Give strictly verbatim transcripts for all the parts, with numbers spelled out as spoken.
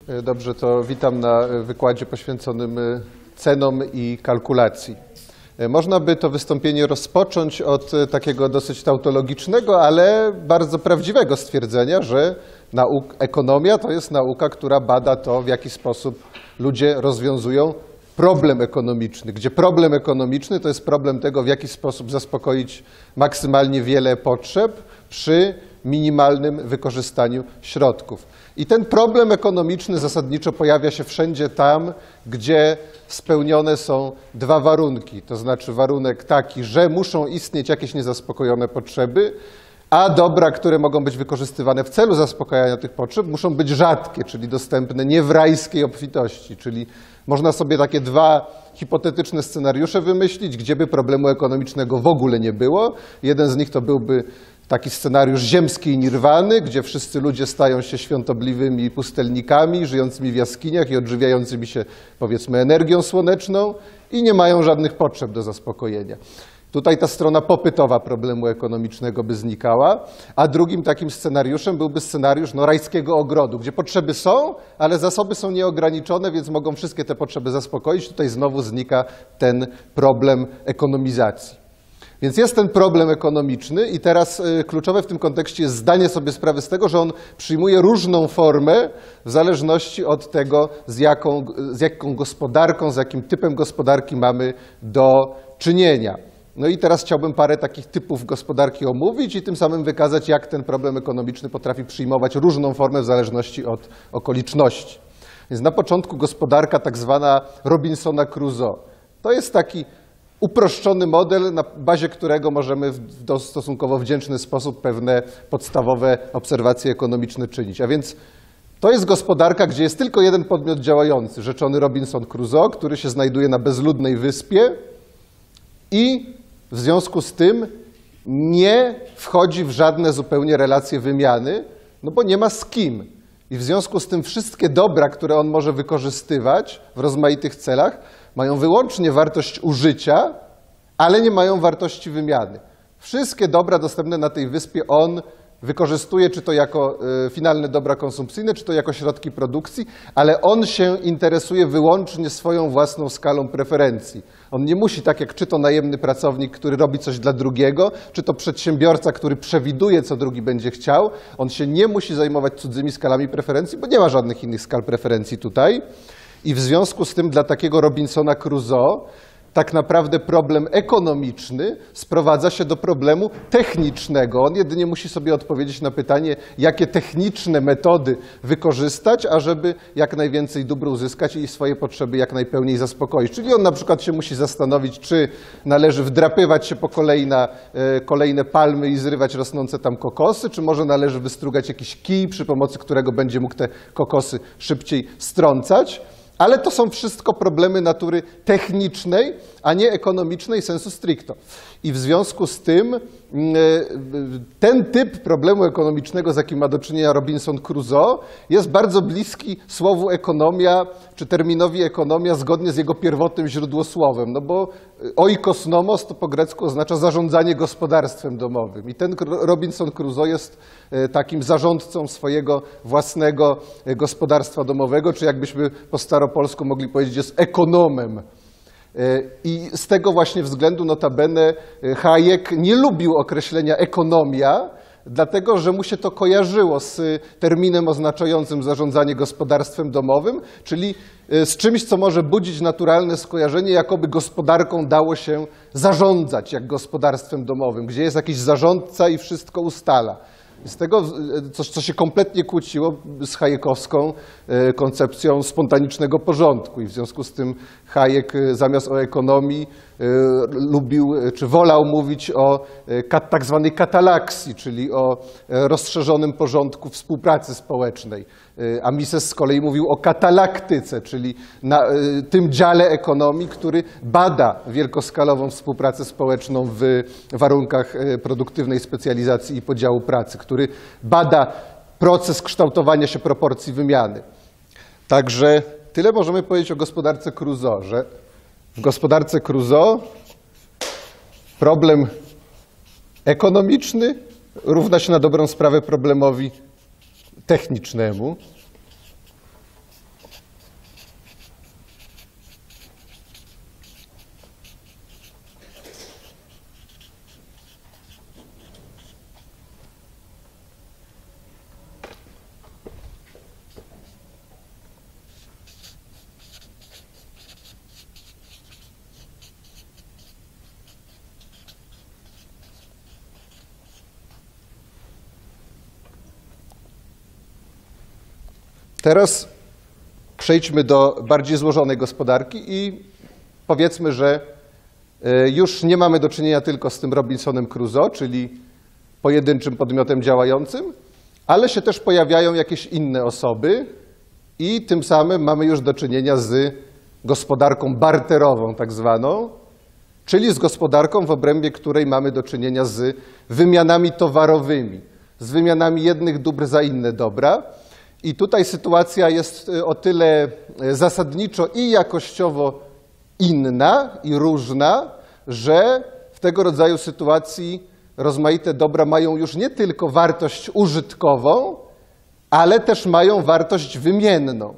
Dobrze, to witam na wykładzie poświęconym cenom i kalkulacji. Można by to wystąpienie rozpocząć od takiego dosyć tautologicznego, ale bardzo prawdziwego stwierdzenia, że nauk, ekonomia to jest nauka, która bada to, w jaki sposób ludzie rozwiązują problem ekonomiczny, gdzie problem ekonomiczny to jest problem tego, w jaki sposób zaspokoić maksymalnie wiele potrzeb przy minimalnym wykorzystaniu środków. I ten problem ekonomiczny zasadniczo pojawia się wszędzie tam, gdzie spełnione są dwa warunki. To znaczy warunek taki, że muszą istnieć jakieś niezaspokojone potrzeby, a dobra, które mogą być wykorzystywane w celu zaspokajania tych potrzeb, muszą być rzadkie, czyli dostępne nie w rajskiej obfitości. Czyli można sobie takie dwa hipotetyczne scenariusze wymyślić, gdzie by problemu ekonomicznego w ogóle nie było. Jeden z nich to byłby taki scenariusz ziemskiej nirwany, gdzie wszyscy ludzie stają się świątobliwymi pustelnikami, żyjącymi w jaskiniach i odżywiającymi się, powiedzmy, energią słoneczną i nie mają żadnych potrzeb do zaspokojenia. Tutaj ta strona popytowa problemu ekonomicznego by znikała, a drugim takim scenariuszem byłby scenariusz no, rajskiego ogrodu, gdzie potrzeby są, ale zasoby są nieograniczone, więc mogą wszystkie te potrzeby zaspokoić. Tutaj znowu znika ten problem ekonomizacji. Więc jest ten problem ekonomiczny i teraz kluczowe w tym kontekście jest zdanie sobie sprawy z tego, że on przyjmuje różną formę w zależności od tego, z jaką, z jaką gospodarką, z jakim typem gospodarki mamy do czynienia. No i teraz chciałbym parę takich typów gospodarki omówić i tym samym wykazać, jak ten problem ekonomiczny potrafi przyjmować różną formę w zależności od okoliczności. Więc na początku gospodarka tak zwana Robinsona Crusoe. To jest taki uproszczony model, na bazie którego możemy w stosunkowo wdzięczny sposób pewne podstawowe obserwacje ekonomiczne czynić. A więc to jest gospodarka, gdzie jest tylko jeden podmiot działający, rzeczony Robinson Crusoe, który się znajduje na bezludnej wyspie i w związku z tym nie wchodzi w żadne zupełnie relacje wymiany, no bo nie ma z kim. I w związku z tym wszystkie dobra, które on może wykorzystywać w rozmaitych celach, mają wyłącznie wartość użycia, ale nie mają wartości wymiany. Wszystkie dobra dostępne na tej wyspie on wykorzystuje, czy to jako y, finalne dobra konsumpcyjne, czy to jako środki produkcji, ale on się interesuje wyłącznie swoją własną skalą preferencji. On nie musi, tak jak czy to najemny pracownik, który robi coś dla drugiego, czy to przedsiębiorca, który przewiduje, co drugi będzie chciał, on się nie musi zajmować cudzymi skalami preferencji, bo nie ma żadnych innych skal preferencji tutaj. I w związku z tym dla takiego Robinsona Crusoe tak naprawdę problem ekonomiczny sprowadza się do problemu technicznego. On jedynie musi sobie odpowiedzieć na pytanie, jakie techniczne metody wykorzystać, ażeby jak najwięcej dóbr uzyskać i swoje potrzeby jak najpełniej zaspokoić. Czyli on na przykład się musi zastanowić, czy należy wdrapywać się po kolejne, kolejne palmy i zrywać rosnące tam kokosy, czy może należy wystrugać jakiś kij, przy pomocy którego będzie mógł te kokosy szybciej strącać. Ale to są wszystko problemy natury technicznej, a nie ekonomicznej sensu stricto. I w związku z tym ten typ problemu ekonomicznego, z jakim ma do czynienia Robinson Crusoe, jest bardzo bliski słowu ekonomia, czy terminowi ekonomia, zgodnie z jego pierwotnym źródłosłowem. No bo oikos nomos to po grecku oznacza zarządzanie gospodarstwem domowym. I ten Robinson Crusoe jest takim zarządcą swojego własnego gospodarstwa domowego, czy jakbyśmy po staropolsku mogli powiedzieć, jest ekonomem. I z tego właśnie względu notabene Hayek nie lubił określenia ekonomia, dlatego że mu się to kojarzyło z terminem oznaczającym zarządzanie gospodarstwem domowym, czyli z czymś, co może budzić naturalne skojarzenie, jakoby gospodarką dało się zarządzać jak gospodarstwem domowym, gdzie jest jakiś zarządca i wszystko ustala. Z tego, coś, co się kompletnie kłóciło z hayekowską koncepcją spontanicznego porządku i w związku z tym Hayek zamiast o ekonomii lubił, czy wolał mówić o tak zwanej katalaksji, czyli o rozszerzonym porządku współpracy społecznej. A Mises z kolei mówił o katalaktyce, czyli na tym dziale ekonomii, który bada wielkoskalową współpracę społeczną w warunkach produktywnej specjalizacji i podziału pracy, który bada proces kształtowania się proporcji wymiany. Także tyle możemy powiedzieć o gospodarce Crusoe, że w gospodarce Crusoe problem ekonomiczny równa się na dobrą sprawę problemowi technicznemu. Teraz przejdźmy do bardziej złożonej gospodarki i powiedzmy, że już nie mamy do czynienia tylko z tym Robinsonem Crusoe, czyli pojedynczym podmiotem działającym, ale się też pojawiają jakieś inne osoby i tym samym mamy już do czynienia z gospodarką barterową tak zwaną, czyli z gospodarką, w obrębie której mamy do czynienia z wymianami towarowymi, z wymianami jednych dóbr za inne dobra. I tutaj sytuacja jest o tyle zasadniczo i jakościowo inna i różna, że w tego rodzaju sytuacji rozmaite dobra mają już nie tylko wartość użytkową, ale też mają wartość wymienną.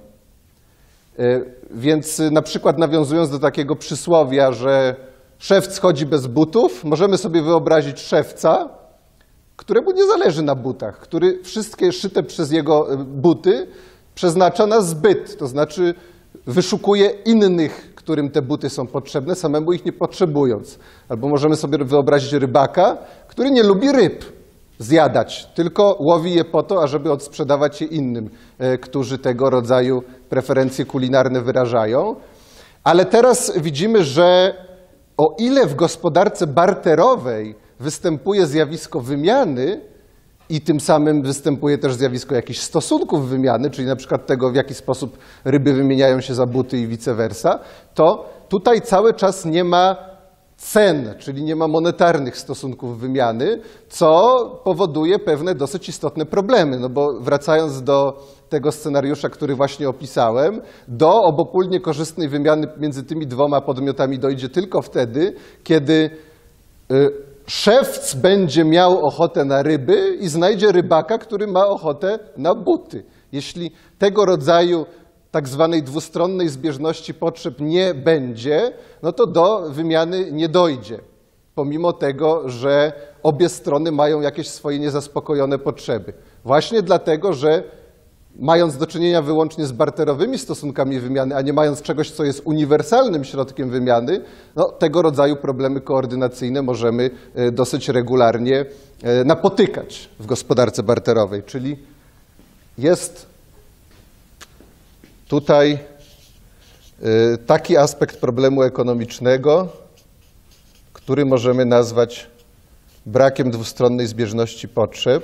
Więc na przykład nawiązując do takiego przysłowia, że szewc chodzi bez butów, możemy sobie wyobrazić szewca, któremu nie zależy na butach, który wszystkie szyte przez jego buty przeznacza na zbyt, to znaczy wyszukuje innych, którym te buty są potrzebne, samemu ich nie potrzebując. Albo możemy sobie wyobrazić rybaka, który nie lubi ryb zjadać, tylko łowi je po to, ażeby odsprzedawać je innym, którzy tego rodzaju preferencje kulinarne wyrażają. Ale teraz widzimy, że o ile w gospodarce barterowej występuje zjawisko wymiany i tym samym występuje też zjawisko jakichś stosunków wymiany, czyli na przykład tego, w jaki sposób ryby wymieniają się za buty i vice versa, to tutaj cały czas nie ma cen, czyli nie ma monetarnych stosunków wymiany, co powoduje pewne dosyć istotne problemy. No bo wracając do tego scenariusza, który właśnie opisałem, do obopólnie korzystnej wymiany między tymi dwoma podmiotami dojdzie tylko wtedy, kiedy szewc będzie miał ochotę na ryby i znajdzie rybaka, który ma ochotę na buty. Jeśli tego rodzaju tak zwanej dwustronnej zbieżności potrzeb nie będzie, no to do wymiany nie dojdzie, pomimo tego, że obie strony mają jakieś swoje niezaspokojone potrzeby. Właśnie dlatego, że mając do czynienia wyłącznie z barterowymi stosunkami wymiany, a nie mając czegoś, co jest uniwersalnym środkiem wymiany, no, tego rodzaju problemy koordynacyjne możemy dosyć regularnie napotykać w gospodarce barterowej. Czyli jest tutaj taki aspekt problemu ekonomicznego, który możemy nazwać brakiem dwustronnej zbieżności potrzeb.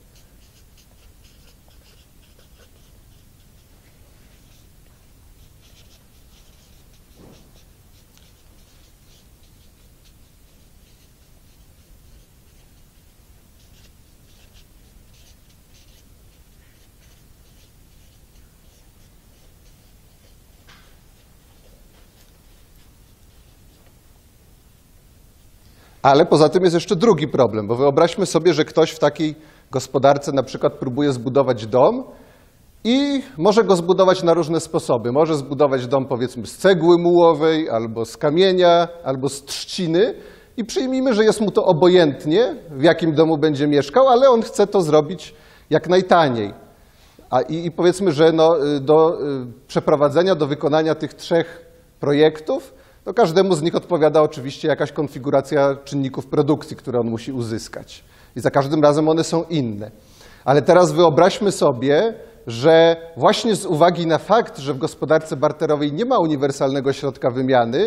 Ale poza tym jest jeszcze drugi problem, bo wyobraźmy sobie, że ktoś w takiej gospodarce na przykład próbuje zbudować dom i może go zbudować na różne sposoby. Może zbudować dom powiedzmy z cegły mułowej, albo z kamienia, albo z trzciny i przyjmijmy, że jest mu to obojętnie, w jakim domu będzie mieszkał, ale on chce to zrobić jak najtaniej. A i, i powiedzmy, że no, do przeprowadzenia, do wykonania tych trzech projektów to każdemu z nich odpowiada oczywiście jakaś konfiguracja czynników produkcji, które on musi uzyskać. I za każdym razem one są inne. Ale teraz wyobraźmy sobie, że właśnie z uwagi na fakt, że w gospodarce barterowej nie ma uniwersalnego środka wymiany,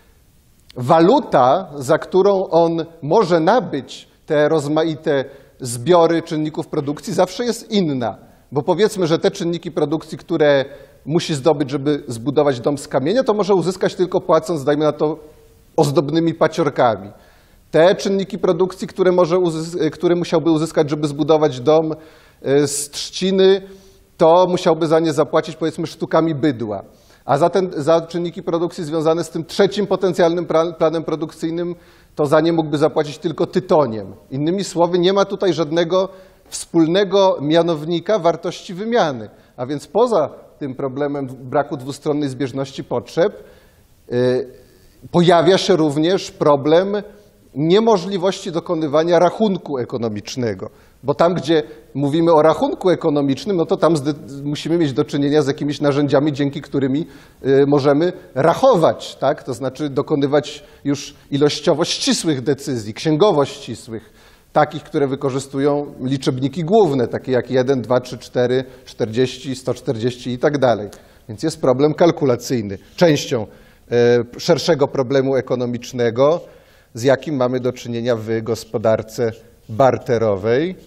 waluta, za którą on może nabyć te rozmaite zbiory czynników produkcji, zawsze jest inna. Bo powiedzmy, że te czynniki produkcji, które musi zdobyć, żeby zbudować dom z kamienia, to może uzyskać tylko płacąc, dajmy na to, ozdobnymi paciorkami. Te czynniki produkcji, które, może które musiałby uzyskać, żeby zbudować dom z trzciny, to musiałby za nie zapłacić, powiedzmy, sztukami bydła. A za, ten, za czynniki produkcji związane z tym trzecim potencjalnym planem produkcyjnym, to za nie mógłby zapłacić tylko tytoniem. Innymi słowy, nie ma tutaj żadnego wspólnego mianownika wartości wymiany. A więc poza tym problemem braku dwustronnej zbieżności potrzeb yy, pojawia się również problem niemożliwości dokonywania rachunku ekonomicznego. Bo tam, gdzie mówimy o rachunku ekonomicznym, no to tam musimy mieć do czynienia z jakimiś narzędziami, dzięki którymi y, możemy rachować, tak? To znaczy dokonywać już ilościowo ścisłych decyzji, księgowo ścisłych. takich, które wykorzystują liczebniki główne, takie jak jeden, dwa, trzy, cztery, czterdzieści, sto czterdzieści i tak dalej. Więc jest problem kalkulacyjny, częścią e, szerszego problemu ekonomicznego, z jakim mamy do czynienia w gospodarce barterowej.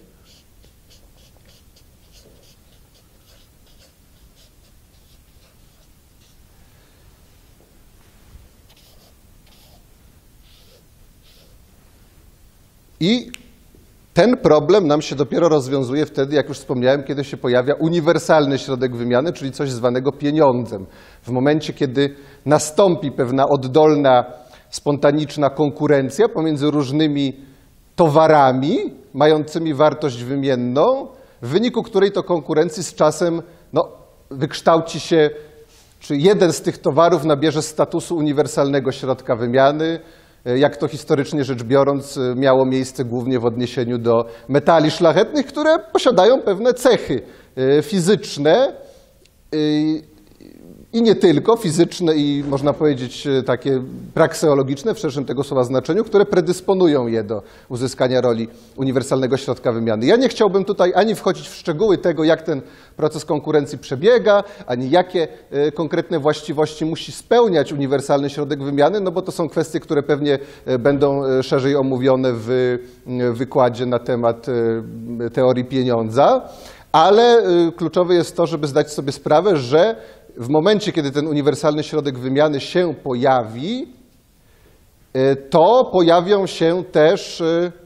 I ten problem nam się dopiero rozwiązuje wtedy, jak już wspomniałem, kiedy się pojawia uniwersalny środek wymiany, czyli coś zwanego pieniądzem. W momencie, kiedy nastąpi pewna oddolna, spontaniczna konkurencja pomiędzy różnymi towarami mającymi wartość wymienną, w wyniku której to konkurencji z czasem no, wykształci się, czy jeden z tych towarów nabierze statusu uniwersalnego środka wymiany, jak to historycznie rzecz biorąc miało miejsce głównie w odniesieniu do metali szlachetnych, które posiadają pewne cechy fizyczne i nie tylko fizyczne i można powiedzieć takie prakseologiczne w szerszym tego słowa znaczeniu, które predysponują je do uzyskania roli uniwersalnego środka wymiany. Ja nie chciałbym tutaj ani wchodzić w szczegóły tego, jak ten proces konkurencji przebiega, ani jakie konkretne właściwości musi spełniać uniwersalny środek wymiany, no bo to są kwestie, które pewnie będą szerzej omówione w wykładzie na temat teorii pieniądza, ale kluczowe jest to, żeby zdać sobie sprawę, że w momencie, kiedy ten uniwersalny środek wymiany się pojawi, to pojawią się też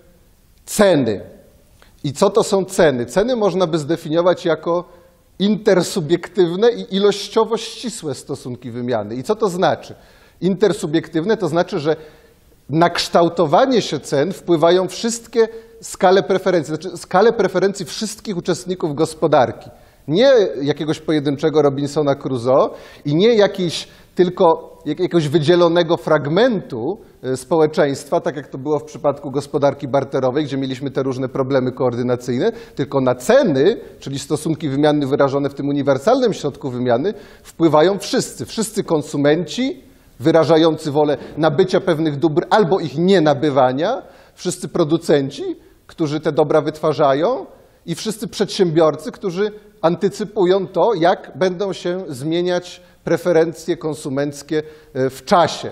ceny. I co to są ceny? Ceny można by zdefiniować jako intersubiektywne i ilościowo ścisłe stosunki wymiany. I co to znaczy? Intersubiektywne to znaczy, że na kształtowanie się cen wpływają wszystkie skale preferencji, znaczy skale preferencji wszystkich uczestników gospodarki. Nie jakiegoś pojedynczego Robinsona Crusoe i nie jakiejś tylko jakiegoś wydzielonego fragmentu społeczeństwa, tak jak to było w przypadku gospodarki barterowej, gdzie mieliśmy te różne problemy koordynacyjne, tylko na ceny, czyli stosunki wymiany wyrażone w tym uniwersalnym środku wymiany, wpływają wszyscy. Wszyscy konsumenci wyrażający wolę nabycia pewnych dóbr albo ich nienabywania, wszyscy producenci, którzy te dobra wytwarzają i wszyscy przedsiębiorcy, którzy antycypują to, jak będą się zmieniać preferencje konsumenckie w czasie.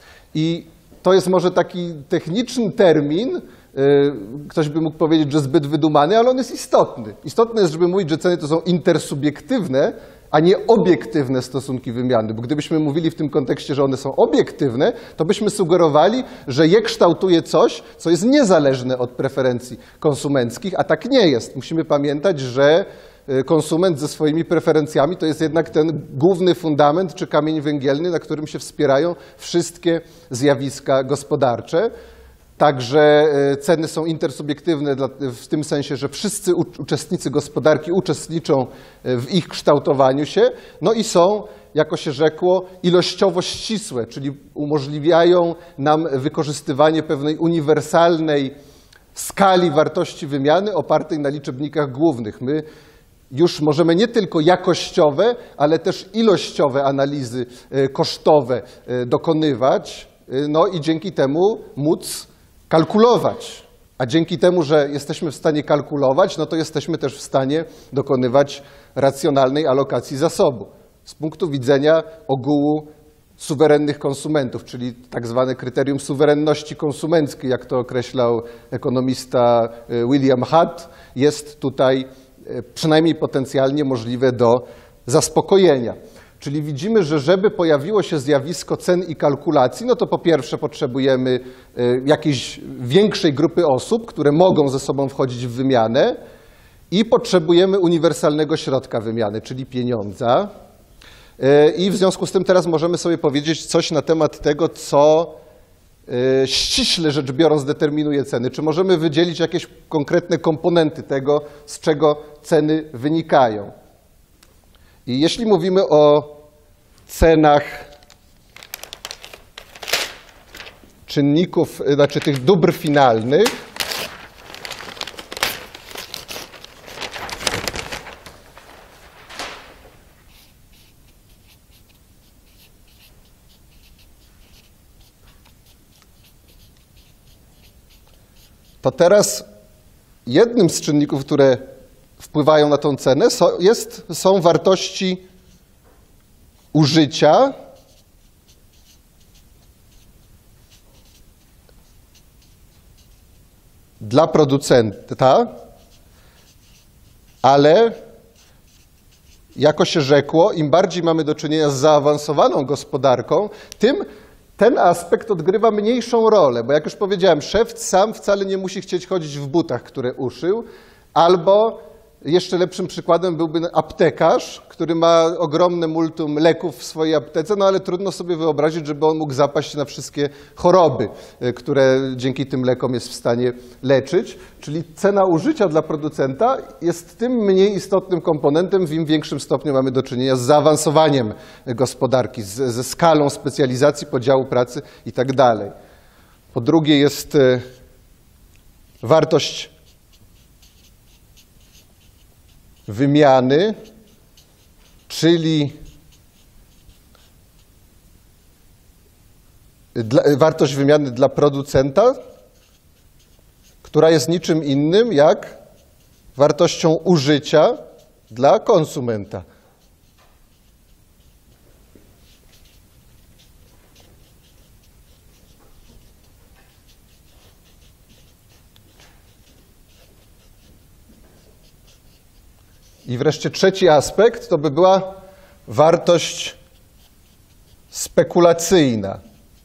I to jest może taki techniczny termin, ktoś by mógł powiedzieć, że zbyt wydumany, ale on jest istotny. Istotne jest, żeby mówić, że ceny to są intersubiektywne, a nie obiektywne stosunki wymiany. Bo gdybyśmy mówili w tym kontekście, że one są obiektywne, to byśmy sugerowali, że je kształtuje coś, co jest niezależne od preferencji konsumenckich, a tak nie jest. Musimy pamiętać, że konsument ze swoimi preferencjami to jest jednak ten główny fundament czy kamień węgielny, na którym się wspierają wszystkie zjawiska gospodarcze. Także ceny są intersubiektywne w tym sensie, że wszyscy uczestnicy gospodarki uczestniczą w ich kształtowaniu się, no i są, jako się rzekło, ilościowo ścisłe, czyli umożliwiają nam wykorzystywanie pewnej uniwersalnej skali wartości wymiany opartej na liczebnikach głównych. My już możemy nie tylko jakościowe, ale też ilościowe analizy kosztowe dokonywać, no i dzięki temu móc kalkulować. A dzięki temu, że jesteśmy w stanie kalkulować, no to jesteśmy też w stanie dokonywać racjonalnej alokacji zasobu. Z punktu widzenia ogółu suwerennych konsumentów, czyli tak zwane kryterium suwerenności konsumenckiej, jak to określał ekonomista William Hutt, jest tutaj przynajmniej potencjalnie możliwe do zaspokojenia. Czyli widzimy, że żeby pojawiło się zjawisko cen i kalkulacji, no to po pierwsze potrzebujemy jakiejś większej grupy osób, które mogą ze sobą wchodzić w wymianę i potrzebujemy uniwersalnego środka wymiany, czyli pieniądza. I w związku z tym teraz możemy sobie powiedzieć coś na temat tego, co ściśle rzecz biorąc determinuje ceny. Czy możemy wydzielić jakieś konkretne komponenty tego, z czego ceny wynikają? I jeśli mówimy o cenach czynników, znaczy tych dóbr finalnych, to teraz jednym z czynników, które wpływają na tą cenę, są, jest, są wartości użycia dla producenta, ale jako się rzekło, im bardziej mamy do czynienia z zaawansowaną gospodarką, tym ten aspekt odgrywa mniejszą rolę, bo jak już powiedziałem, szewc sam wcale nie musi chcieć chodzić w butach, które uszył, albo jeszcze lepszym przykładem byłby aptekarz, który ma ogromne multum leków w swojej aptece, no ale trudno sobie wyobrazić, żeby on mógł zapaść na wszystkie choroby, które dzięki tym lekom jest w stanie leczyć. Czyli cena użycia dla producenta jest tym mniej istotnym komponentem, w im większym stopniu mamy do czynienia z zaawansowaniem gospodarki, z, ze skalą specjalizacji, podziału pracy i tak dalej. Po drugie jest wartość wymiany, czyli dla, wartość wymiany dla producenta, która jest niczym innym jak wartością użycia dla konsumenta. I wreszcie trzeci aspekt to by była wartość spekulacyjna.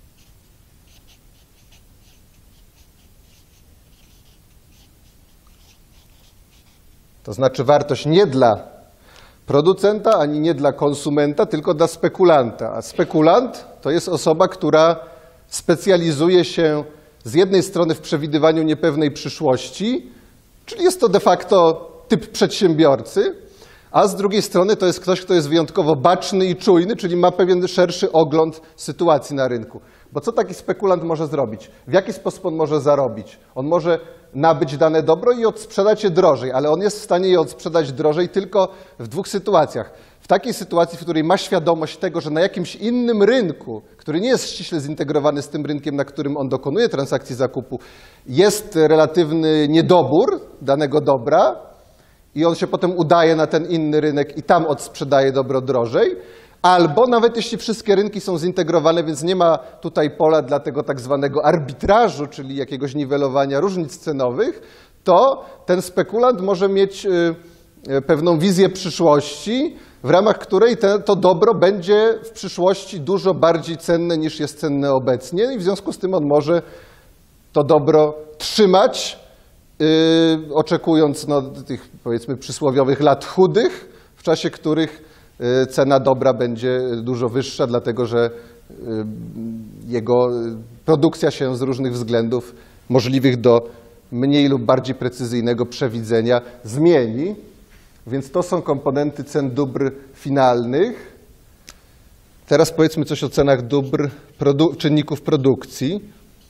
To znaczy wartość nie dla producenta, ani nie dla konsumenta, tylko dla spekulanta. A spekulant to jest osoba, która specjalizuje się z jednej strony w przewidywaniu niepewnej przyszłości, czyli jest to de facto typ przedsiębiorcy, a z drugiej strony to jest ktoś, kto jest wyjątkowo baczny i czujny, czyli ma pewien szerszy ogląd sytuacji na rynku. Bo co taki spekulant może zrobić? W jaki sposób on może zarobić? On może nabyć dane dobro i odsprzedać je drożej, ale on jest w stanie je odsprzedać drożej tylko w dwóch sytuacjach. W takiej sytuacji, w której ma świadomość tego, że na jakimś innym rynku, który nie jest ściśle zintegrowany z tym rynkiem, na którym on dokonuje transakcji zakupu, jest relatywny niedobór danego dobra i on się potem udaje na ten inny rynek i tam odsprzedaje dobro drożej, albo nawet jeśli wszystkie rynki są zintegrowane, więc nie ma tutaj pola dla tego tak zwanego arbitrażu, czyli jakiegoś niwelowania różnic cenowych, to ten spekulant może mieć pewną wizję przyszłości, w ramach której te, to dobro będzie w przyszłości dużo bardziej cenne niż jest cenne obecnie i w związku z tym on może to dobro trzymać, yy, oczekując no, tych powiedzmy przysłowiowych lat chudych, w czasie których yy, cena dobra będzie dużo wyższa, dlatego że yy, jego produkcja się z różnych względów możliwych do mniej lub bardziej precyzyjnego przewidzenia zmieni. Więc to są komponenty cen dóbr finalnych. Teraz powiedzmy coś o cenach dóbr produ- czynników produkcji.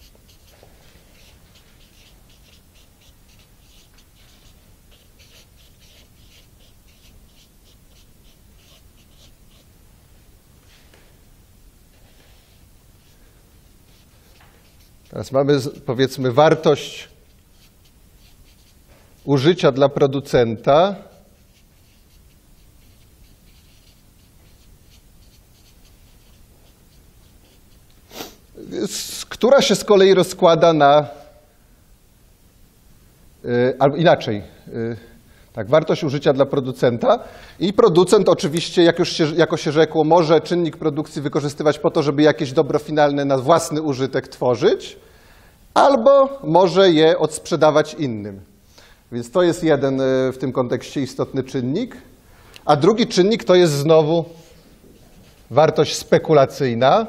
Teraz mamy powiedzmy wartość użycia dla producenta. Która się z kolei rozkłada na, yy, albo inaczej, yy, tak, wartość użycia dla producenta i producent oczywiście, jak już się, jako się rzekło, może czynnik produkcji wykorzystywać po to, żeby jakieś dobro finalne na własny użytek tworzyć, albo może je odsprzedawać innym. Więc to jest jeden yy, w tym kontekście istotny czynnik, a drugi czynnik to jest znowu wartość spekulacyjna.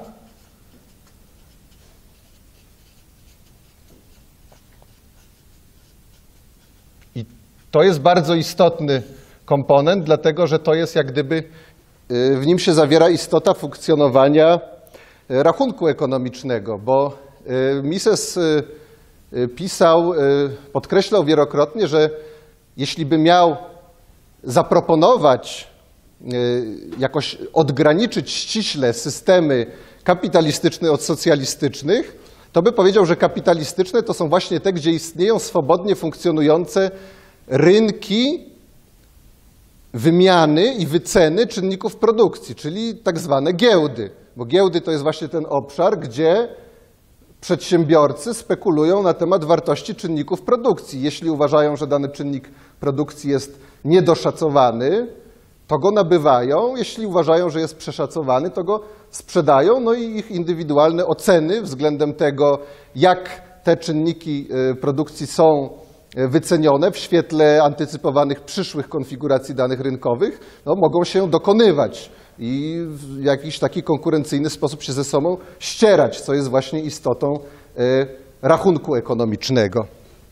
To jest bardzo istotny komponent, dlatego że to jest jak gdyby, w nim się zawiera istota funkcjonowania rachunku ekonomicznego, bo Mises pisał, podkreślał wielokrotnie, że jeśli by miał zaproponować, jakoś odgraniczyć ściśle systemy kapitalistyczne od socjalistycznych, to by powiedział, że kapitalistyczne to są właśnie te, gdzie istnieją swobodnie funkcjonujące rynki wymiany i wyceny czynników produkcji, czyli tak zwane giełdy. Bo giełdy to jest właśnie ten obszar, gdzie przedsiębiorcy spekulują na temat wartości czynników produkcji. Jeśli uważają, że dany czynnik produkcji jest niedoszacowany, to go nabywają. Jeśli uważają, że jest przeszacowany, to go sprzedają. No i ich indywidualne oceny względem tego, jak te czynniki produkcji są wycenione w świetle antycypowanych przyszłych konfiguracji danych rynkowych, no, mogą się dokonywać i w jakiś taki konkurencyjny sposób się ze sobą ścierać, co jest właśnie istotą rachunku ekonomicznego.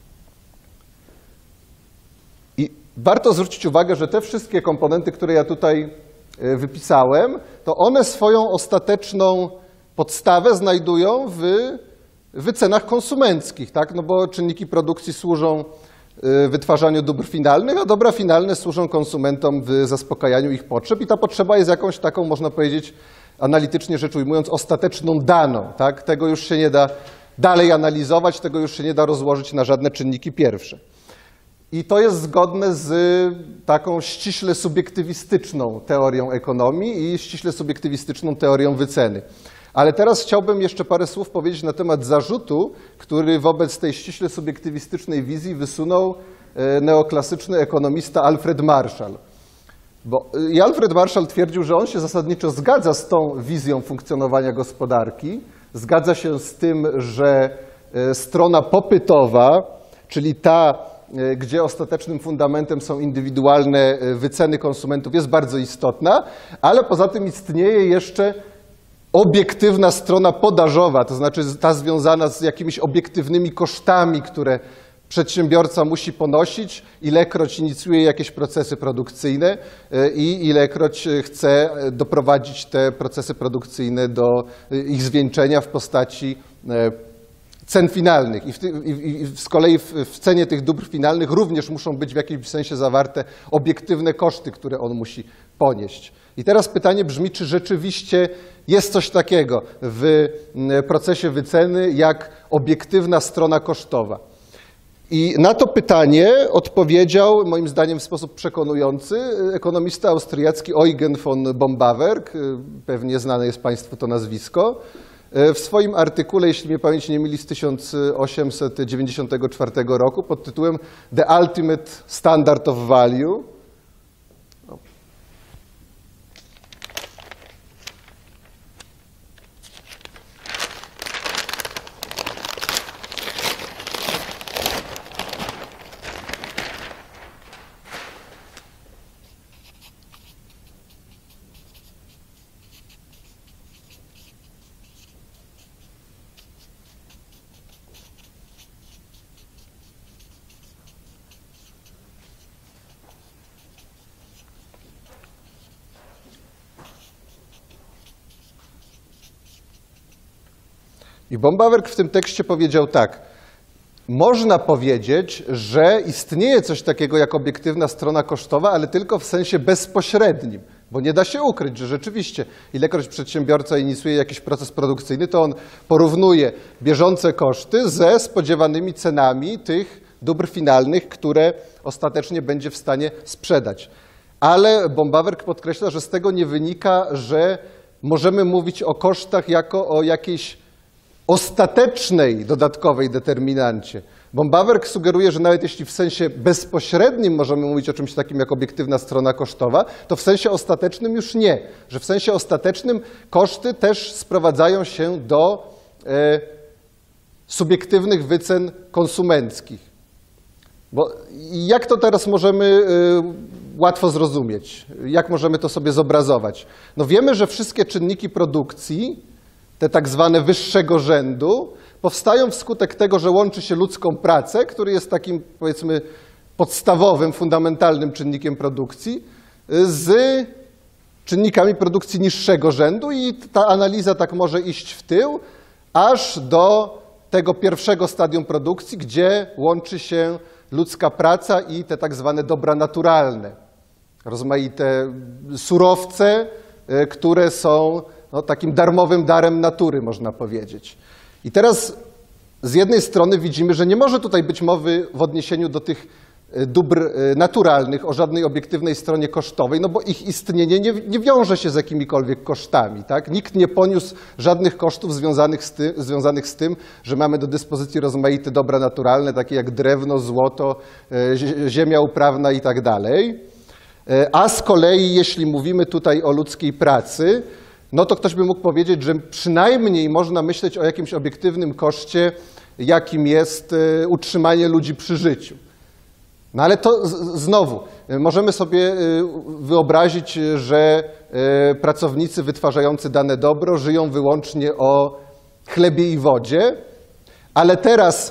I warto zwrócić uwagę, że te wszystkie komponenty, które ja tutaj wypisałem, to one swoją ostateczną podstawę znajdują w wycenach konsumenckich, tak? No bo czynniki produkcji służą wytwarzaniu dóbr finalnych, a dobra finalne służą konsumentom w zaspokajaniu ich potrzeb i ta potrzeba jest jakąś taką, można powiedzieć, analitycznie rzecz ujmując, ostateczną daną. Tak? Tego już się nie da dalej analizować, tego już się nie da rozłożyć na żadne czynniki pierwsze. I to jest zgodne z taką ściśle subiektywistyczną teorią ekonomii i ściśle subiektywistyczną teorią wyceny. Ale teraz chciałbym jeszcze parę słów powiedzieć na temat zarzutu, który wobec tej ściśle subiektywistycznej wizji wysunął neoklasyczny ekonomista Alfred Marshall. Bo i Alfred Marshall twierdził, że on się zasadniczo zgadza z tą wizją funkcjonowania gospodarki, zgadza się z tym, że strona popytowa, czyli ta, gdzie ostatecznym fundamentem są indywidualne wyceny konsumentów, jest bardzo istotna, ale poza tym istnieje jeszcze obiektywna strona podażowa, to znaczy ta związana z jakimiś obiektywnymi kosztami, które przedsiębiorca musi ponosić, ilekroć inicjuje jakieś procesy produkcyjne i ilekroć chce doprowadzić te procesy produkcyjne do ich zwieńczenia w postaci cen finalnych. I, w, i, i z kolei w, w cenie tych dóbr finalnych również muszą być w jakimś sensie zawarte obiektywne koszty, które on musi ponieść. I teraz pytanie brzmi, czy rzeczywiście jest coś takiego w procesie wyceny jak obiektywna strona kosztowa. I na to pytanie odpowiedział, moim zdaniem w sposób przekonujący, ekonomista austriacki Eugen von Bombawerk, pewnie znane jest Państwu to nazwisko, w swoim artykule, jeśli mnie pamięć nie myli, z tysiąc osiemset dziewięćdziesiątego czwartego roku pod tytułem The Ultimate Standard of Value. I Bombawerk w tym tekście powiedział tak: można powiedzieć, że istnieje coś takiego jak obiektywna strona kosztowa, ale tylko w sensie bezpośrednim, bo nie da się ukryć, że rzeczywiście ilekroć przedsiębiorca inicjuje jakiś proces produkcyjny, to on porównuje bieżące koszty ze spodziewanymi cenami tych dóbr finalnych, które ostatecznie będzie w stanie sprzedać. Ale Bombawerk podkreśla, że z tego nie wynika, że możemy mówić o kosztach jako o jakiejś ostatecznej dodatkowej determinancie. Bombawerk sugeruje, że nawet jeśli w sensie bezpośrednim możemy mówić o czymś takim jak obiektywna strona kosztowa, to w sensie ostatecznym już nie. Że w sensie ostatecznym koszty też sprowadzają się do e, subiektywnych wycen konsumenckich. Bo jak to teraz możemy e, łatwo zrozumieć? Jak możemy to sobie zobrazować? No wiemy, że wszystkie czynniki produkcji, te tak zwane wyższego rzędu, powstają wskutek tego, że łączy się ludzką pracę, który jest takim, powiedzmy, podstawowym, fundamentalnym czynnikiem produkcji, z czynnikami produkcji niższego rzędu i ta analiza tak może iść w tył, aż do tego pierwszego stadium produkcji, gdzie łączy się ludzka praca i te tak zwane dobra naturalne, rozmaite surowce, które są no, takim darmowym darem natury, można powiedzieć. I teraz z jednej strony widzimy, że nie może tutaj być mowy w odniesieniu do tych dóbr naturalnych o żadnej obiektywnej stronie kosztowej, no bo ich istnienie nie, nie wiąże się z jakimikolwiek kosztami. Tak? Nikt nie poniósł żadnych kosztów związanych z, tym, związanych z tym, że mamy do dyspozycji rozmaite dobra naturalne, takie jak drewno, złoto, ziemia uprawna i tak dalej. A z kolei, jeśli mówimy tutaj o ludzkiej pracy, no to ktoś by mógł powiedzieć, że przynajmniej można myśleć o jakimś obiektywnym koszcie, jakim jest utrzymanie ludzi przy życiu. No ale to znowu, możemy sobie wyobrazić, że pracownicy wytwarzający dane dobro żyją wyłącznie o chlebie i wodzie, ale teraz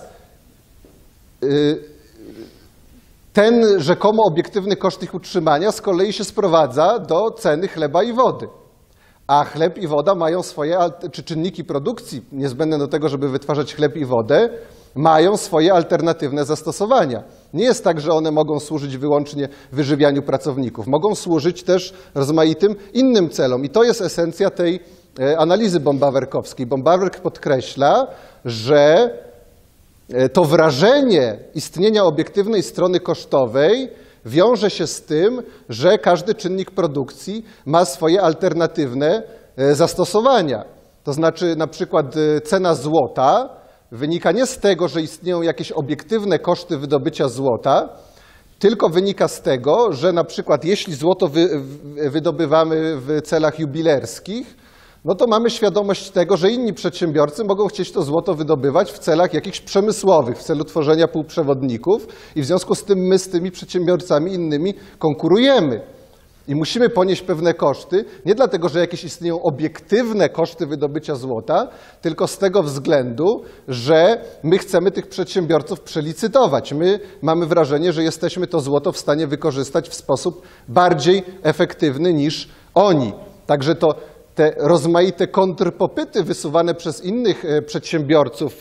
ten rzekomo obiektywny koszt ich utrzymania z kolei się sprowadza do ceny chleba i wody. A chleb i woda mają swoje, czy czynniki produkcji niezbędne do tego, żeby wytwarzać chleb i wodę, mają swoje alternatywne zastosowania. Nie jest tak, że one mogą służyć wyłącznie wyżywianiu pracowników. Mogą służyć też rozmaitym innym celom. I to jest esencja tej analizy Bombawerkowskiej. Bombawerk podkreśla, że to wrażenie istnienia obiektywnej strony kosztowej wiąże się z tym, że każdy czynnik produkcji ma swoje alternatywne zastosowania. To znaczy na przykład cena złota wynika nie z tego, że istnieją jakieś obiektywne koszty wydobycia złota, tylko wynika z tego, że na przykład jeśli złoto wy, wydobywamy w celach jubilerskich, no to mamy świadomość tego, że inni przedsiębiorcy mogą chcieć to złoto wydobywać w celach jakichś przemysłowych, w celu tworzenia półprzewodników i w związku z tym my z tymi przedsiębiorcami innymi konkurujemy. I musimy ponieść pewne koszty, nie dlatego, że jakieś istnieją obiektywne koszty wydobycia złota, tylko z tego względu, że my chcemy tych przedsiębiorców przelicytować. My mamy wrażenie, że jesteśmy to złoto w stanie wykorzystać w sposób bardziej efektywny niż oni. Także to te rozmaite kontrpopyty wysuwane przez innych przedsiębiorców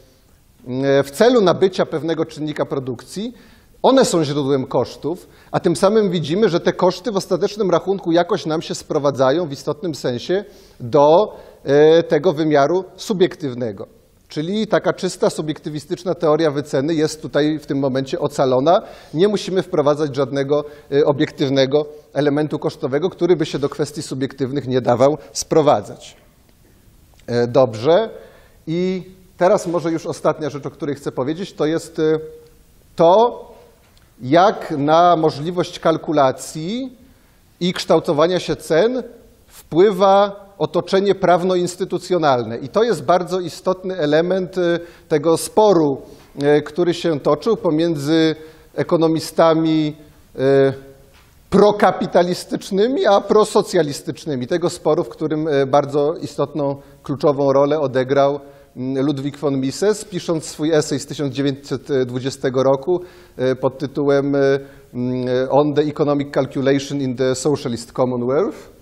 w celu nabycia pewnego czynnika produkcji, one są źródłem kosztów, a tym samym widzimy, że te koszty w ostatecznym rachunku jakoś nam się sprowadzają w istotnym sensie do tego wymiaru subiektywnego. Czyli taka czysta, subiektywistyczna teoria wyceny jest tutaj w tym momencie ocalona. Nie musimy wprowadzać żadnego obiektywnego elementu kosztowego, który by się do kwestii subiektywnych nie dawał sprowadzać. Dobrze. I teraz może już ostatnia rzecz, o której chcę powiedzieć, to jest to, jak na możliwość kalkulacji i kształtowania się cen wpływa otoczenie prawno-instytucjonalne. I to jest bardzo istotny element tego sporu, który się toczył pomiędzy ekonomistami prokapitalistycznymi, a prosocjalistycznymi. Tego sporu, w którym bardzo istotną, kluczową rolę odegrał Ludwig von Mises, pisząc swój esej z tysiąc dziewięćset dwudziestego roku pod tytułem On the Economic Calculation in the Socialist Commonwealth.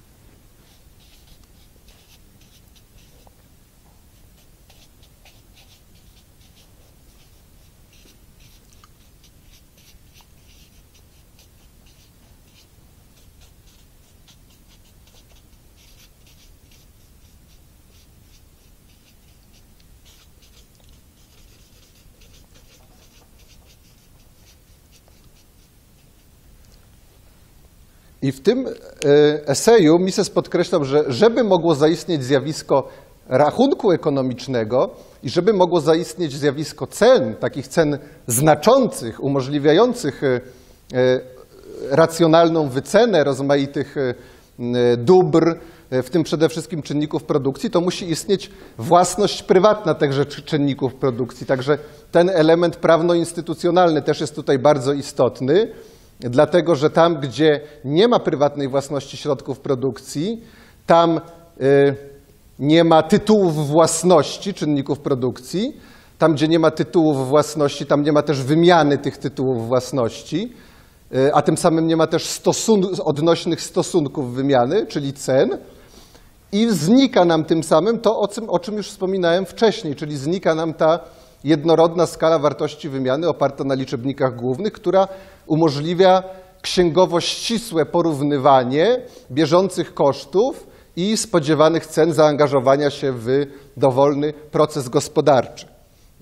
I w tym eseju Mises podkreślał, że żeby mogło zaistnieć zjawisko rachunku ekonomicznego i żeby mogło zaistnieć zjawisko cen, takich cen znaczących, umożliwiających racjonalną wycenę rozmaitych dóbr, w tym przede wszystkim czynników produkcji, to musi istnieć własność prywatna tychże czynników produkcji. Także ten element prawno-instytucjonalny też jest tutaj bardzo istotny. Dlatego, że tam, gdzie nie ma prywatnej własności środków produkcji, tam y, nie ma tytułów własności czynników produkcji, tam, gdzie nie ma tytułów własności, tam nie ma też wymiany tych tytułów własności, y, a tym samym nie ma też stosun odnośnych stosunków wymiany, czyli cen. I znika nam tym samym to, o czym, o czym już wspominałem wcześniej, czyli znika nam ta jednorodna skala wartości wymiany oparta na liczebnikach głównych, która umożliwia księgowo ścisłe porównywanie bieżących kosztów i spodziewanych cen zaangażowania się w dowolny proces gospodarczy.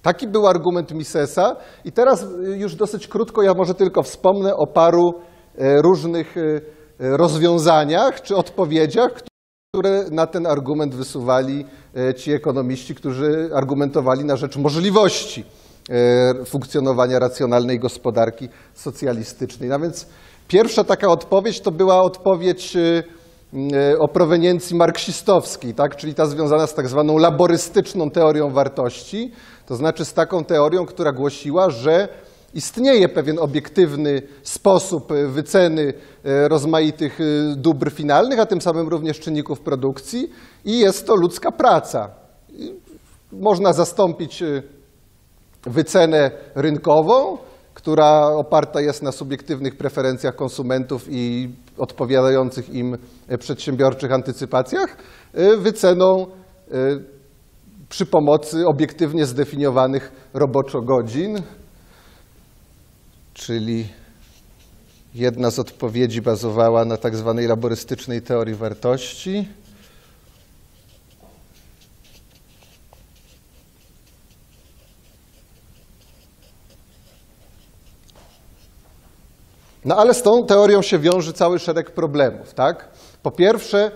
Taki był argument Misesa i teraz już dosyć krótko, ja może tylko wspomnę o paru różnych rozwiązaniach czy odpowiedziach, które na ten argument wysuwali ci ekonomiści, którzy argumentowali na rzecz możliwości funkcjonowania racjonalnej gospodarki socjalistycznej. No więc pierwsza taka odpowiedź to była odpowiedź o proweniencji marksistowskiej, tak? Czyli ta związana z tak zwaną laborystyczną teorią wartości, to znaczy z taką teorią, która głosiła, że istnieje pewien obiektywny sposób wyceny rozmaitych dóbr finalnych, a tym samym również czynników produkcji i jest to ludzka praca. Można zastąpić wycenę rynkową, która oparta jest na subiektywnych preferencjach konsumentów i odpowiadających im przedsiębiorczych antycypacjach, wyceną przy pomocy obiektywnie zdefiniowanych roboczo-godzin, czyli jedna z odpowiedzi bazowała na tak zwanej laborystycznej teorii wartości. No ale z tą teorią się wiąże cały szereg problemów, tak? Po pierwsze,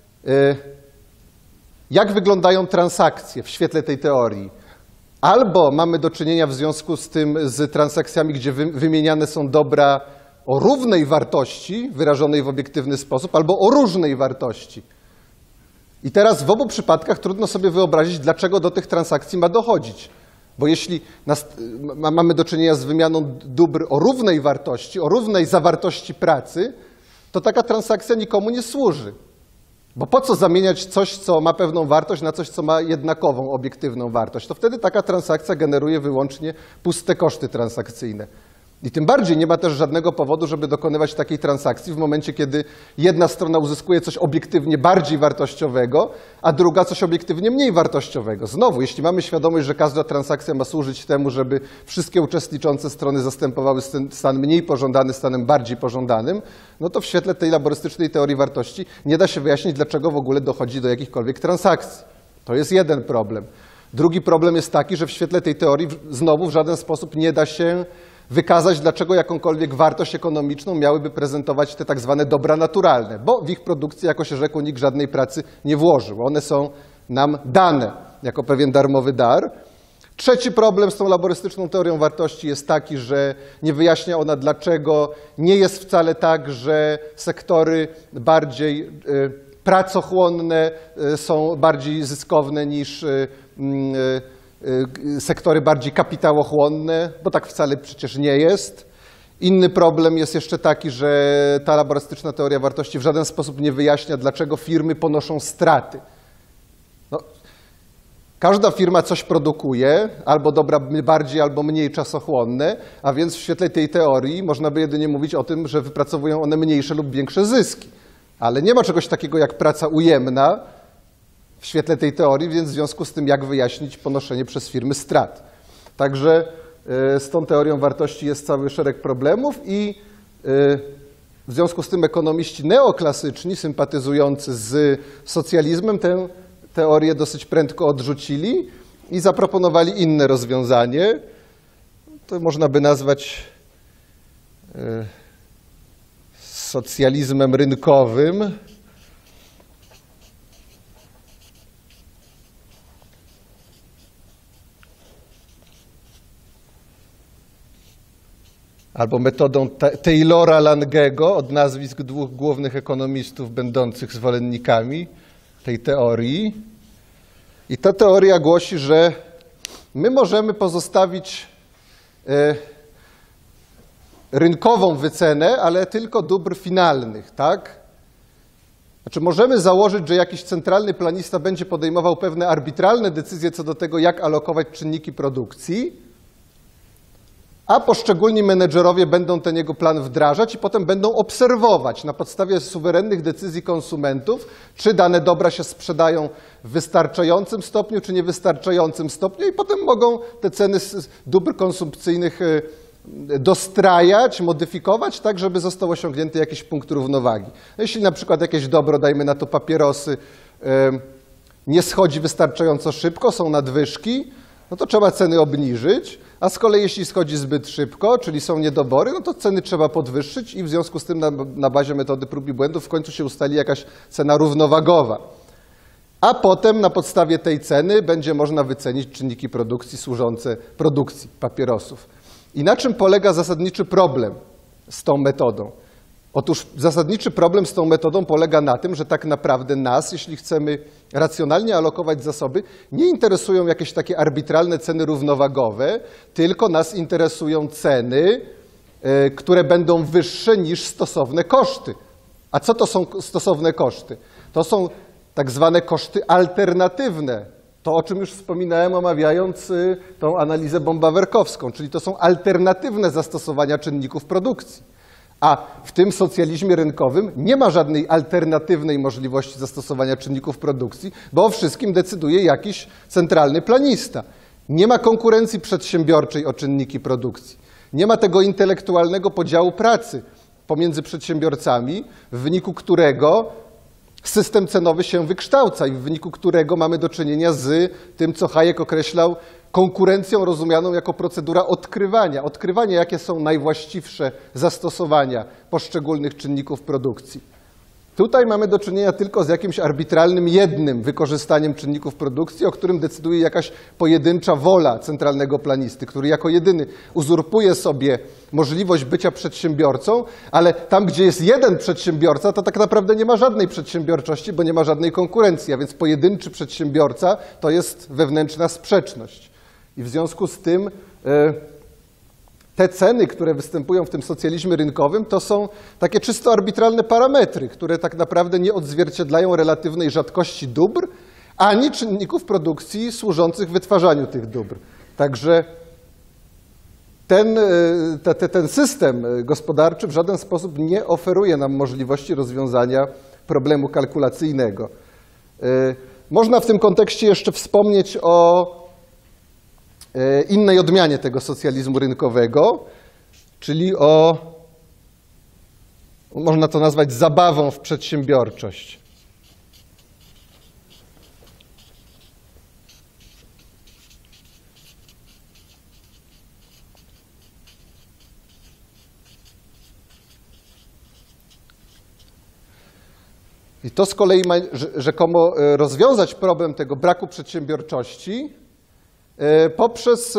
jak wyglądają transakcje w świetle tej teorii? Albo mamy do czynienia w związku z tym z transakcjami, gdzie wymieniane są dobra o równej wartości, wyrażonej w obiektywny sposób, albo o różnej wartości. I teraz w obu przypadkach trudno sobie wyobrazić, dlaczego do tych transakcji ma dochodzić. Bo jeśli nas, ma, mamy do czynienia z wymianą dóbr o równej wartości, o równej zawartości pracy, to taka transakcja nikomu nie służy. Bo po co zamieniać coś, co ma pewną wartość, na coś, co ma jednakową, obiektywną wartość? To wtedy taka transakcja generuje wyłącznie puste koszty transakcyjne. I tym bardziej nie ma też żadnego powodu, żeby dokonywać takiej transakcji w momencie, kiedy jedna strona uzyskuje coś obiektywnie bardziej wartościowego, a druga coś obiektywnie mniej wartościowego. Znowu, jeśli mamy świadomość, że każda transakcja ma służyć temu, żeby wszystkie uczestniczące strony zastępowały stan mniej pożądany stanem bardziej pożądanym, no to w świetle tej laborystycznej teorii wartości nie da się wyjaśnić, dlaczego w ogóle dochodzi do jakichkolwiek transakcji. To jest jeden problem. Drugi problem jest taki, że w świetle tej teorii znowu w żaden sposób nie da się wykazać, dlaczego jakąkolwiek wartość ekonomiczną miałyby prezentować te tak zwane dobra naturalne, bo w ich produkcji, jako się rzekło, nikt żadnej pracy nie włożył. One są nam dane jako pewien darmowy dar. Trzeci problem z tą laborystyczną teorią wartości jest taki, że nie wyjaśnia ona, dlaczego nie jest wcale tak, że sektory bardziej pracochłonne są bardziej zyskowne niż sektory bardziej kapitałochłonne, bo tak wcale przecież nie jest. Inny problem jest jeszcze taki, że ta laborystyczna teoria wartości w żaden sposób nie wyjaśnia, dlaczego firmy ponoszą straty. No, każda firma coś produkuje, albo dobra bardziej, albo mniej czasochłonne, a więc w świetle tej teorii można by jedynie mówić o tym, że wypracowują one mniejsze lub większe zyski. Ale nie ma czegoś takiego jak praca ujemna w świetle tej teorii, więc w związku z tym jak wyjaśnić ponoszenie przez firmy strat. Także z tą teorią wartości jest cały szereg problemów i w związku z tym ekonomiści neoklasyczni, sympatyzujący z socjalizmem, tę teorię dosyć prędko odrzucili i zaproponowali inne rozwiązanie. To można by nazwać socjalizmem rynkowym. Albo metodą Taylora Langego, od nazwisk dwóch głównych ekonomistów będących zwolennikami tej teorii. I ta teoria głosi, że my możemy pozostawić e, rynkową wycenę, ale tylko dóbr finalnych, tak? Znaczy możemy założyć, że jakiś centralny planista będzie podejmował pewne arbitralne decyzje co do tego, jak alokować czynniki produkcji, a poszczególni menedżerowie będą ten jego plan wdrażać i potem będą obserwować na podstawie suwerennych decyzji konsumentów, czy dane dobra się sprzedają w wystarczającym stopniu, czy niewystarczającym stopniu i potem mogą te ceny dóbr konsumpcyjnych dostrajać, modyfikować, tak żeby został osiągnięty jakiś punkt równowagi. Jeśli na przykład jakieś dobro, dajmy na to papierosy, nie schodzi wystarczająco szybko, są nadwyżki, no to trzeba ceny obniżyć, a z kolei jeśli schodzi zbyt szybko, czyli są niedobory, no to ceny trzeba podwyższyć i w związku z tym na, na bazie metody prób i błędów w końcu się ustali jakaś cena równowagowa. A potem na podstawie tej ceny będzie można wycenić czynniki produkcji służące produkcji papierosów. I na czym polega zasadniczy problem z tą metodą? Otóż zasadniczy problem z tą metodą polega na tym, że tak naprawdę nas, jeśli chcemy racjonalnie alokować zasoby, nie interesują jakieś takie arbitralne ceny równowagowe, tylko nas interesują ceny, które będą wyższe niż stosowne koszty. A co to są stosowne koszty? To są tak zwane koszty alternatywne. To, o czym już wspominałem, omawiając tą analizę bombawerkowską, czyli to są alternatywne zastosowania czynników produkcji. A w tym socjalizmie rynkowym nie ma żadnej alternatywnej możliwości zastosowania czynników produkcji, bo o wszystkim decyduje jakiś centralny planista. Nie ma konkurencji przedsiębiorczej o czynniki produkcji. Nie ma tego intelektualnego podziału pracy pomiędzy przedsiębiorcami, w wyniku którego system cenowy się wykształca i w wyniku którego mamy do czynienia z tym, co Hayek określał konkurencją rozumianą jako procedura odkrywania. Odkrywania, jakie są najwłaściwsze zastosowania poszczególnych czynników produkcji. Tutaj mamy do czynienia tylko z jakimś arbitralnym jednym wykorzystaniem czynników produkcji, o którym decyduje jakaś pojedyncza wola centralnego planisty, który jako jedyny uzurpuje sobie możliwość bycia przedsiębiorcą, ale tam, gdzie jest jeden przedsiębiorca, to tak naprawdę nie ma żadnej przedsiębiorczości, bo nie ma żadnej konkurencji, a więc pojedynczy przedsiębiorca to jest wewnętrzna sprzeczność. I w związku z tym te ceny, które występują w tym socjalizmie rynkowym, to są takie czysto arbitralne parametry, które tak naprawdę nie odzwierciedlają relatywnej rzadkości dóbr, ani czynników produkcji służących wytwarzaniu tych dóbr. Także ten, te, ten system gospodarczy w żaden sposób nie oferuje nam możliwości rozwiązania problemu kalkulacyjnego. Można w tym kontekście jeszcze wspomnieć o innej odmianie tego socjalizmu rynkowego, czyli o, można to nazwać zabawą w przedsiębiorczość. I to z kolei ma rzekomo rozwiązać problem tego braku przedsiębiorczości poprzez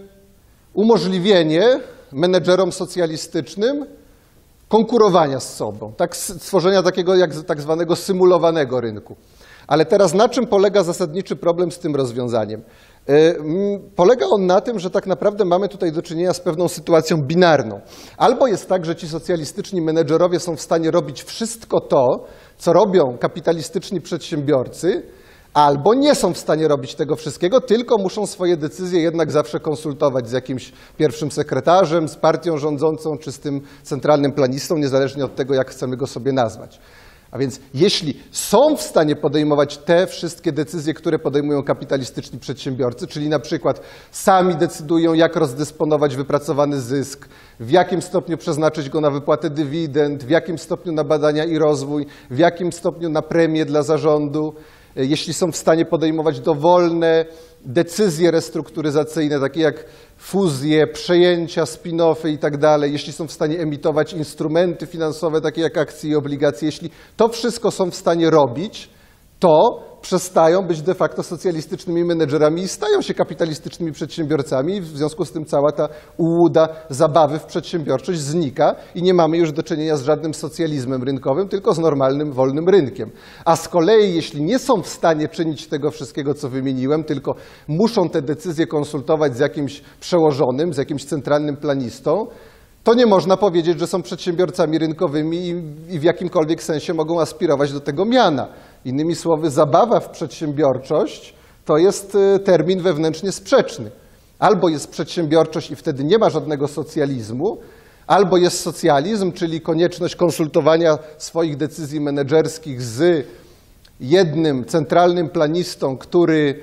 umożliwienie menedżerom socjalistycznym konkurowania z sobą, tak, stworzenia takiego jak tak zwanego symulowanego rynku. Ale teraz na czym polega zasadniczy problem z tym rozwiązaniem? Polega on na tym, że tak naprawdę mamy tutaj do czynienia z pewną sytuacją binarną. Albo jest tak, że ci socjalistyczni menedżerowie są w stanie robić wszystko to, co robią kapitalistyczni przedsiębiorcy, albo nie są w stanie robić tego wszystkiego, tylko muszą swoje decyzje jednak zawsze konsultować z jakimś pierwszym sekretarzem, z partią rządzącą czy z tym centralnym planistą, niezależnie od tego, jak chcemy go sobie nazwać. A więc jeśli są w stanie podejmować te wszystkie decyzje, które podejmują kapitalistyczni przedsiębiorcy, czyli na przykład sami decydują, jak rozdysponować wypracowany zysk, w jakim stopniu przeznaczyć go na wypłatę dywidend, w jakim stopniu na badania i rozwój, w jakim stopniu na premie dla zarządu, jeśli są w stanie podejmować dowolne decyzje restrukturyzacyjne, takie jak fuzje, przejęcia, spin-offy i tak dalej, jeśli są w stanie emitować instrumenty finansowe, takie jak akcje i obligacje, jeśli to wszystko są w stanie robić, to przestają być de facto socjalistycznymi menedżerami i stają się kapitalistycznymi przedsiębiorcami i w związku z tym cała ta ułuda zabawy w przedsiębiorczość znika i nie mamy już do czynienia z żadnym socjalizmem rynkowym, tylko z normalnym, wolnym rynkiem. A z kolei, jeśli nie są w stanie czynić tego wszystkiego, co wymieniłem, tylko muszą te decyzje konsultować z jakimś przełożonym, z jakimś centralnym planistą, to nie można powiedzieć, że są przedsiębiorcami rynkowymi i, i w jakimkolwiek sensie mogą aspirować do tego miana. Innymi słowy, zabawa w przedsiębiorczość to jest termin wewnętrznie sprzeczny. Albo jest przedsiębiorczość i wtedy nie ma żadnego socjalizmu, albo jest socjalizm, czyli konieczność konsultowania swoich decyzji menedżerskich z jednym centralnym planistą, który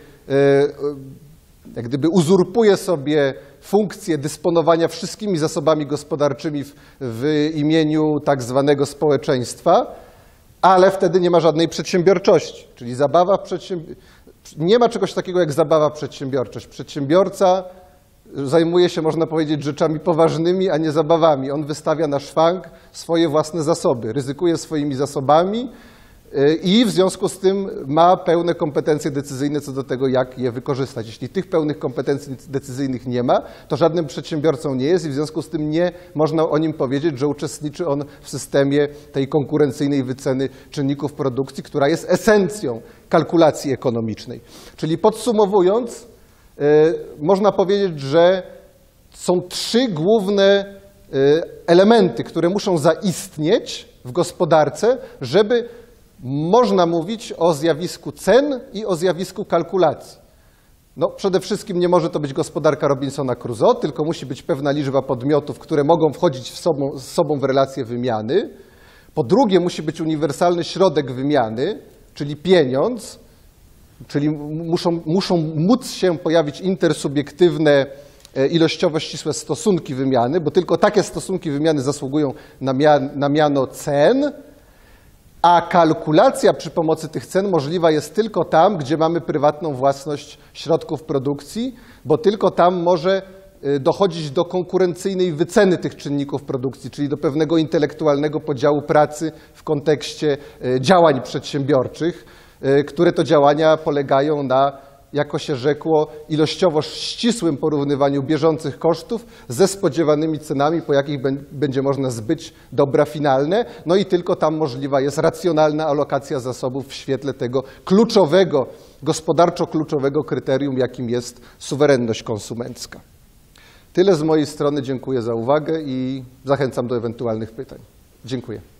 jak gdyby uzurpuje sobie funkcję dysponowania wszystkimi zasobami gospodarczymi w, w imieniu tak zwanego społeczeństwa, ale wtedy nie ma żadnej przedsiębiorczości, czyli zabawa w przedsiębiorczość. Nie ma czegoś takiego jak zabawa przedsiębiorczość. Przedsiębiorca zajmuje się, można powiedzieć, rzeczami poważnymi, a nie zabawami. On wystawia na szwank swoje własne zasoby, ryzykuje swoimi zasobami i w związku z tym ma pełne kompetencje decyzyjne co do tego, jak je wykorzystać. Jeśli tych pełnych kompetencji decyzyjnych nie ma, to żadnym przedsiębiorcą nie jest i w związku z tym nie można o nim powiedzieć, że uczestniczy on w systemie tej konkurencyjnej wyceny czynników produkcji, która jest esencją kalkulacji ekonomicznej. Czyli podsumowując, yy, można powiedzieć, że są trzy główne yy, elementy, które muszą zaistnieć w gospodarce, żeby można mówić o zjawisku cen i o zjawisku kalkulacji. No, przede wszystkim nie może to być gospodarka Robinsona Crusoe, tylko musi być pewna liczba podmiotów, które mogą wchodzić w sobą, z sobą w relacje wymiany. Po drugie, musi być uniwersalny środek wymiany, czyli pieniądz, czyli muszą, muszą móc się pojawić intersubiektywne, ilościowo ścisłe stosunki wymiany, bo tylko takie stosunki wymiany zasługują na, mian, na miano cen. A kalkulacja przy pomocy tych cen możliwa jest tylko tam, gdzie mamy prywatną własność środków produkcji, bo tylko tam może dochodzić do konkurencyjnej wyceny tych czynników produkcji, czyli do pewnego intelektualnego podziału pracy w kontekście działań przedsiębiorczych, które to działania polegają na, jako się rzekło, ilościowo ścisłym porównywaniu bieżących kosztów ze spodziewanymi cenami, po jakich będzie można zbyć dobra finalne. No i tylko tam możliwa jest racjonalna alokacja zasobów w świetle tego kluczowego, gospodarczo kluczowego kryterium, jakim jest suwerenność konsumencka. Tyle z mojej strony. Dziękuję za uwagę i zachęcam do ewentualnych pytań. Dziękuję.